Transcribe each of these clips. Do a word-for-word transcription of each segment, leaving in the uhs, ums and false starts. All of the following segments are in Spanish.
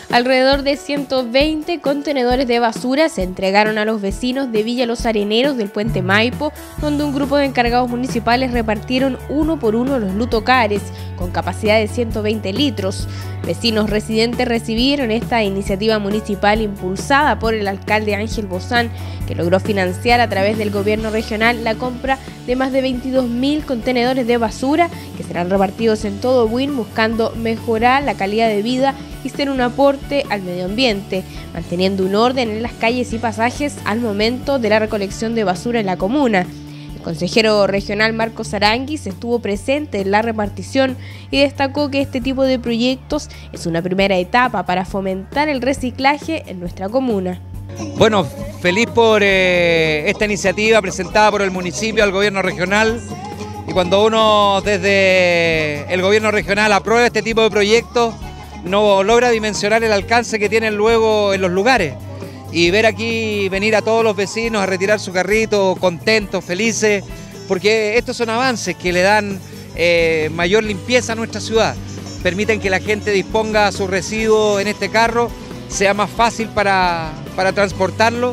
Alrededor de ciento veinte contenedores de basura se entregaron a los vecinos de Villa Los Areneros del Puente Maipo, donde un grupo de encargados municipales repartieron uno por uno los lutocares, con capacidad de ciento veinte litros. Vecinos residentes recibieron esta iniciativa municipal impulsada por el alcalde Ángel Bozán, que logró financiar a través del gobierno regional la compra de más de veintidós mil contenedores de basura que serán repartidos en todo Buin, buscando mejorar la calidad de vida y ser un aporte al medio ambiente, manteniendo un orden en las calles y pasajes al momento de la recolección de basura en la comuna. El consejero regional Marcos Aranguis estuvo presente en la repartición y destacó que este tipo de proyectos es una primera etapa para fomentar el reciclaje en nuestra comuna. Bueno, feliz por eh, esta iniciativa presentada por el municipio al gobierno regional, y cuando uno desde el gobierno regional aprueba este tipo de proyectos no logra dimensionar el alcance que tienen luego en los lugares, y ver aquí venir a todos los vecinos a retirar su carrito contentos, felices, porque estos son avances que le dan eh, mayor limpieza a nuestra ciudad, permiten que la gente disponga sus residuos en este carro, sea más fácil para, para transportarlo,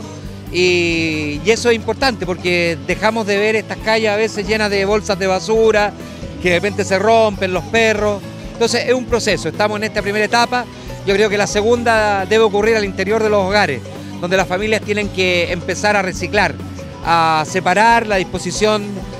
y, y eso es importante porque dejamos de ver estas calles a veces llenas de bolsas de basura, que de repente se rompen los perros. Entonces es un proceso, estamos en esta primera etapa. Yo creo que la segunda debe ocurrir al interior de los hogares, donde las familias tienen que empezar a reciclar, a separar. La disposición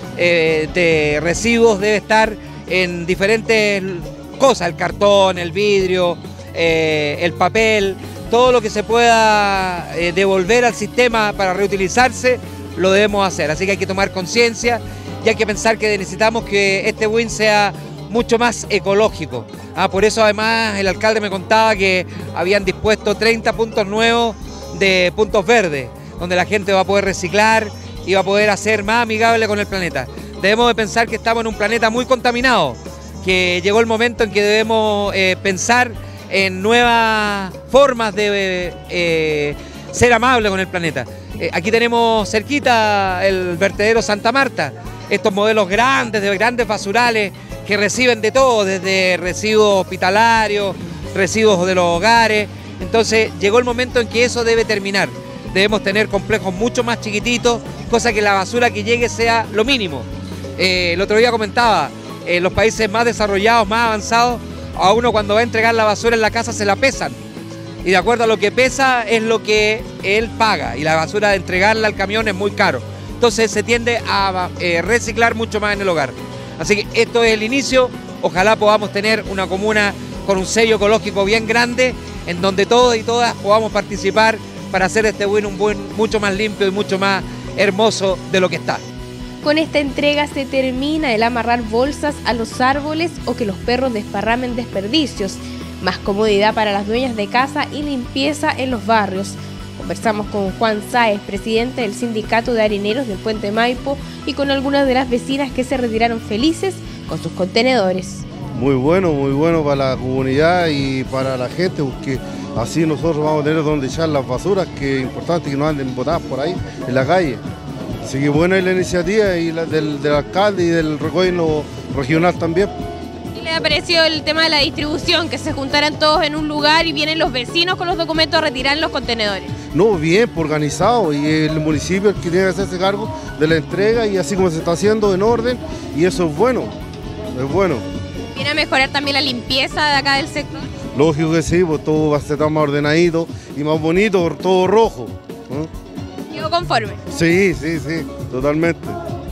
eh, de residuos debe estar en diferentes cosas, el cartón, el vidrio, eh, el papel, todo lo que se pueda eh, devolver al sistema para reutilizarse, lo debemos hacer. Así que hay que tomar conciencia y hay que pensar que necesitamos que este Buin sea mucho más ecológico. Ah, por eso además el alcalde me contaba que habían dispuesto treinta puntos nuevos de puntos verdes, donde la gente va a poder reciclar y va a poder hacer más amigable con el planeta. Debemos de pensar que estamos en un planeta muy contaminado, que llegó el momento en que debemos eh, pensar en nuevas formas de eh, ser amable con el planeta. Eh, aquí tenemos cerquita el vertedero Santa Marta, estos modelos grandes, de grandes basurales, que reciben de todo, desde residuos hospitalarios, residuos de los hogares. Entonces llegó el momento en que eso debe terminar. Debemos tener complejos mucho más chiquititos, cosa que la basura que llegue sea lo mínimo. Eh, el otro día comentaba, en los países más desarrollados, más avanzados, a uno cuando va a entregar la basura en la casa se la pesan. Y de acuerdo a lo que pesa es lo que él paga, y la basura de entregarla al camión es muy caro. Entonces se tiende a eh, reciclar mucho más en el hogar. Así que esto es el inicio, ojalá podamos tener una comuna con un sello ecológico bien grande, en donde todos y todas podamos participar para hacer este Buin un Buin mucho más limpio y mucho más hermoso de lo que está. Con esta entrega se termina el amarrar bolsas a los árboles o que los perros desparramen desperdicios, más comodidad para las dueñas de casa y limpieza en los barrios. Conversamos con Juan Sáez, presidente del Sindicato de Areneros del Puente Maipo, y con algunas de las vecinas que se retiraron felices con sus contenedores. Muy bueno, muy bueno para la comunidad y para la gente, porque así nosotros vamos a tener donde echar las basuras, que es importante que no anden botadas por ahí en la calle. Así que buena es la iniciativa y la del, del alcalde y del gobierno regional también. ¿Qué le ha parecido el tema de la distribución, que se juntaran todos en un lugar y vienen los vecinos con los documentos a retirar los contenedores? No, bien, organizado, y el municipio es el que tiene que hacerse cargo de la entrega, y así como se está haciendo en orden, y eso es bueno, es bueno. ¿Viene a mejorar también la limpieza de acá del sector? Lógico que sí, pues todo va a estar más ordenadito y más bonito, todo rojo. ¿Eh? ¿Quedó conforme? Sí, sí, sí, totalmente.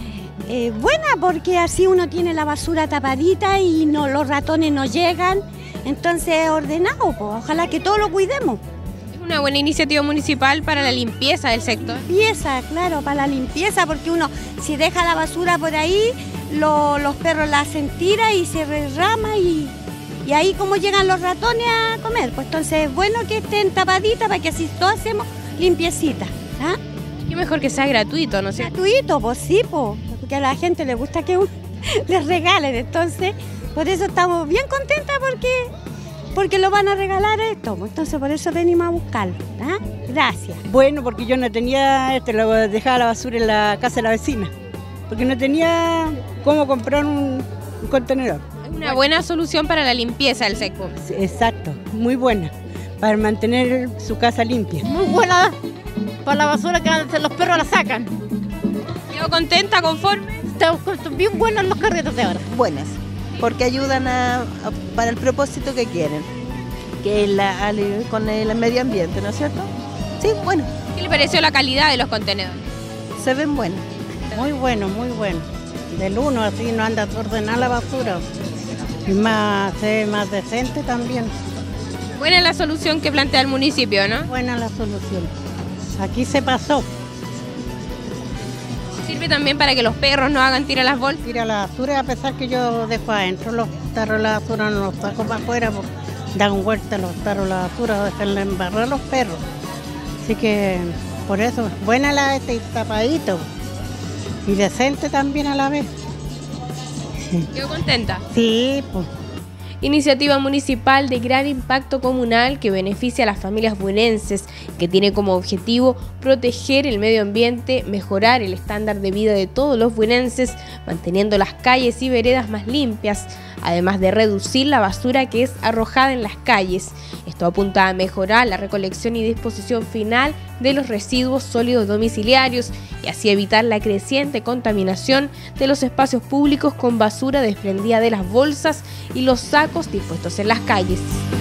Eh, buena, porque así uno tiene la basura tapadita y no, los ratones no llegan, entonces ordenado, pues, ojalá que todos lo cuidemos. Es una buena iniciativa municipal para la limpieza del sector. Limpieza, claro, para la limpieza, porque uno si deja la basura por ahí, lo, los perros la hacen tira y se derrama, y, y ahí como llegan los ratones a comer, pues entonces es bueno que estén tapaditas para que así todos hacemos limpiecita. ¿Ah? Qué mejor que sea gratuito, ¿no es cierto? Gratuito, pues sí, pues, porque a la gente le gusta que uno les regalen, entonces por eso estamos bien contentas, porque, porque lo van a regalar esto, pues, entonces por eso venimos a buscarlo. ¿Ah? Gracias. Bueno, porque yo no tenía, este, lo dejaba la basura en la casa de la vecina, porque no tenía cómo comprar un, un contenedor. Es una buena solución para la limpieza del sector. Exacto, muy buena, para mantener su casa limpia. Muy buena para la basura que los perros la sacan. ¿Quedó contenta, conforme? Están bien buenos los carritos de ahora. Buenas, porque ayudan a, a- para el propósito que quieren, que es la, al- con el medio ambiente, ¿no es cierto? Sí, bueno, ¿Qué le pareció la calidad de los contenedores? se ven buenos. Muy bueno, muy bueno. Del uno así no anda desordenada la basura. Y más, se ve más decente también. Buena la solución que plantea el municipio, ¿no? Buena la solución. Aquí se pasó. Sirve también para que los perros no hagan tirar las bolsas. Tira la basura, a pesar que yo dejo adentro los tarros de la basura, no los saco para afuera, porque dan vuelta los tarros de la basura, dejan embarrar los perros. Así que por eso, buena la este y tapadito. Y decente también a la vez. Quedó contenta. Sí, pues. Iniciativa municipal de gran impacto comunal que beneficia a las familias buenenses, que tiene como objetivo proteger el medio ambiente, mejorar el estándar de vida de todos los buenenses, manteniendo las calles y veredas más limpias, además de reducir la basura que es arrojada en las calles. Esto apunta a mejorar la recolección y disposición final de los residuos sólidos domiciliarios y así evitar la creciente contaminación de los espacios públicos con basura desprendida de las bolsas y los sacos dispuestos en las calles.